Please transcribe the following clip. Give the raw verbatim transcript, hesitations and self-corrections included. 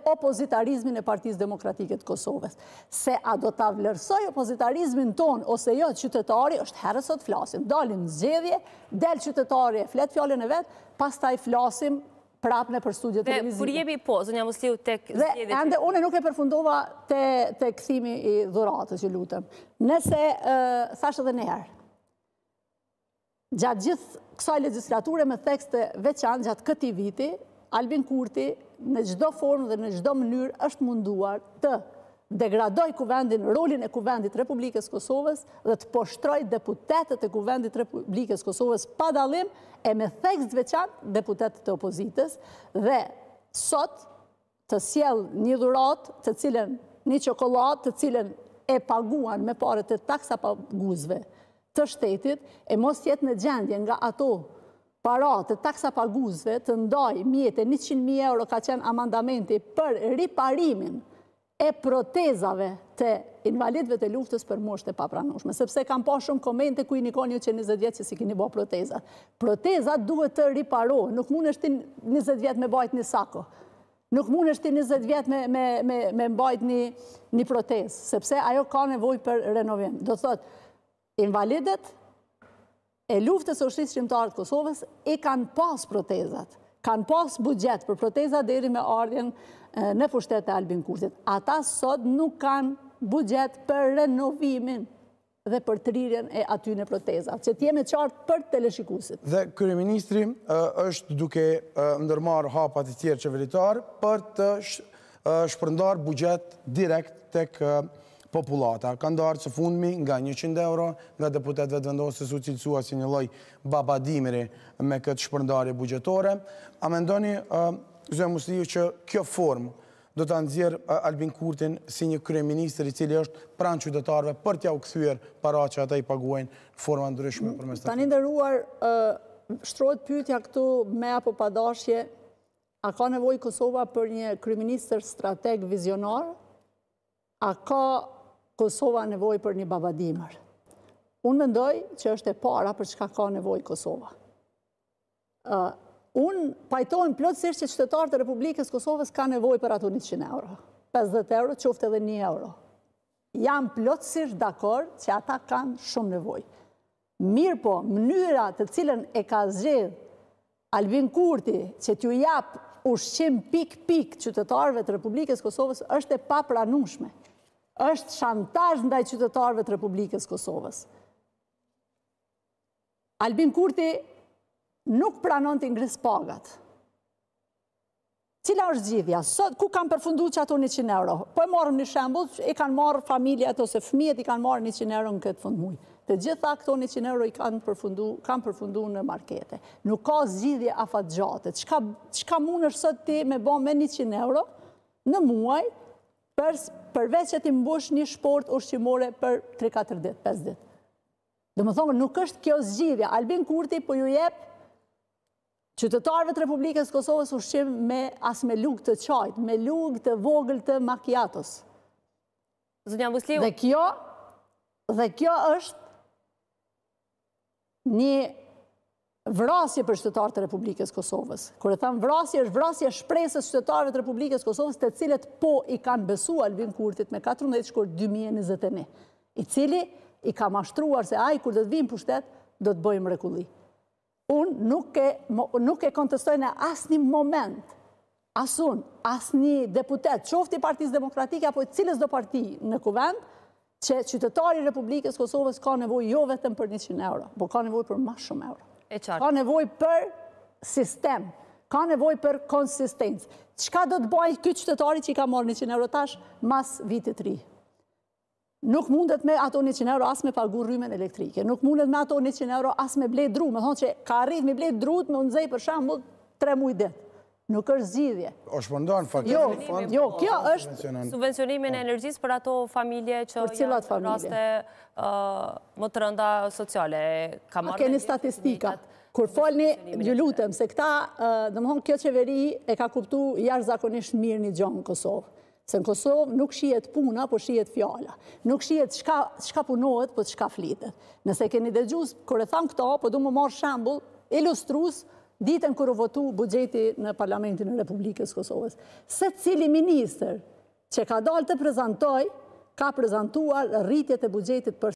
opozitarizmin e Partisë Demokratike të Kosovës. Se a do ta vlerësoj opozitarizmin ton ose jo qytetari, është herë sot flasim. Dalim në zgjedhje, del qytetari e flet fjalën e vet, pastaj flasim prapë në për studio televizive. Kur jemi po, zonja Musliu, tek zgjedhjet... Dhe ende, une nuk e përfundova të këthimi i dhuratës, që lutem. Nëse, thashë edhe njëherë, gjatë gjithë kësaj legislature me tekste veçan, gjatë këti viti, Albin Kurti, në gjdo formë dhe në gjdo mënyrë, është munduar të degradoj kuvendin, rolin e kuvendit Republikës Kosovës dhe të poshtroj deputetet e kuvendit Republikës Kosovës pa dalim e me tekst veçan deputetet e opozitës dhe sot të sjell një dhurat të cilën një çokoladë të cilën e paguan me pare të taksa paguzve të shtetit e mos jetë në gjendje nga ato para të taksa paguzve të ndaj mjetë njëqind mijë euro ka qenë amandamenti për riparimin e protezave të invalidëve të luftës për moshë të papranueshme, sepse kam pa shumë komente ku i nikoni ju që njëzet vjetë që si kini bo protezat. Protezat duhet të riparohen, nuk mund është njëzet vjetë me bajt një sako, nuk mund është njëzet vjetë me, me, me, me bajt një, një protezë, sepse ajo ka nevoj për renovim. Do të thot, invalidet e luftës së ushtrisë shqiptare të Kosovës i kanë pas protezat, kanë pas buxhet për protezat deri me ardhjen në pushtet e Albin Kurtit. Ata sot nuk kanë buxhet për renovimin dhe për trirjen e atyne protezat, që t'jeme qartë për teleshikuesit. Dhe kryeministri është duke ndërmarrë hapat e tjerë qeveritar për të shpërndar buxhet direkt tek populata. Ka ndarë së fundmi nga njëqind euro nga deputetëve të vendosës u cilësua si një lloj babadimiri me këtë shpërndarje buxhetore. A mendoni, Zoja Musliu, që kjo formë do të nxjerrë Albin Kurtin si një kryeministër i cili është pranë qytetarëve për t'ja u kthyer para që ata i paguajnë në forma ndryshme përmes të. Tani nderuar, shtrohet pyetja këtu me apo pa dashje, a ka nevojë Kosova për një kryeministër strateg vizionar? A ka Kosova nevojë për një babadimër? Unë mendoj që është e para për çka ka nevojë Kosova. Unë pajtojnë plotësisht që qytetarët e Republikës Kosovës ka nevojë për ato njëqind euro. pesëdhjetë euro, qoftë edhe një euro. Jam plotësisht dakord që ata kanë shumë nevojë. Mirë po, mënyra të cilën e ka zgjedh Albin Kurti që t'ju jap ushqim pik-pik qytetarëve të Republikës Kosovës është e papranueshme. Është shantazh ndaj qytetarëve të Republikës Kosovës. Albin Kurti nuk pranon të ngris pagat. Cila është zgjidhja? Sot, ku kanë përfundu që ato njëqind euro? Po e marrëm një shembull, i kanë marrë familjet ose fëmijët i kanë marrë njëqind euro në këtë fund muaj. Të gjitha këto njëqind euro i kanë përfundu, kanë përfundu në markete. Nuk ka zgjidhje afatgjate. Çka, çka mund është sot ti me bë me njëqind euro në muaj, për, përveç që ti mbush një shport ushqimore për tre katër ditë, pesë ditë. Dhe më thonë, nuk është kjo zgjidhja. Albin Kurti po ju jep qytetarëve të Republikës Kosovës ushqim me as me lugë të çajit, me lugë të vogël të macchiatos. Zonja Musliu. Dhe kjo, dhe kjo është një vrasje për qytetarët e Republikës Kosovës. Kur e tham vrasje, është vrasje shpresës qytetarëve të Republikës Kosovës, të cilët po i kanë besuar Albin Kurtit me katërmbëdhjetë shkurt dy mijë e njëzet e një, i cili i ka mashtruar se ai kur do të vinë pushtet, do të bëjë mrekulli. Unë nuk e, nuk e kontestoj në asnjë moment, as unë, as një deputet, qofti Partisë Demokratike apo cilës do parti në kuvend, që qytetari i Republikës Kosovës ka nevojë jo vetëm për njëqind euro, por ka nevojë për më shumë euro. E qartë. Ka nevojë për sistem, ka nevojë për konsistencë. Çka do të bëjë ky qytetari që i ka marrë njëqind euro tash mas vitit të ri? Nuk mundet me ato njëqind euro as me pagu rrymen elektrike, nuk mundet me ato njëqind euro as me blej dru, me thonë që ka arrit me blej drut me unëzej për shembull tre muaj ditë. Nuk është zgjidhje. O shpërndan fakti. Jo, jo, kjo është subvencionimin e energjisë për ato familje që janë në raste më të rënda sociale. A keni statistikat? Kur folni, ju lutem, se këta, domethënë kjo qeveri e ka kuptu jashtëzakonisht mirë një gjë në Kosovë. Se në Kosovë nuk shihet puna, po shihet fjala. Nuk shihet çka punohet, po çka flitet. Nëse keni dëgjuar, kur e tham këto, po du më marr shembull ilustrues ditën kërë votu bugjeti në Parlamentin e Republikës Kosovës. Se cili minister që ka dalë të prezentoj, ka prezentuar rritjet e bugjetit për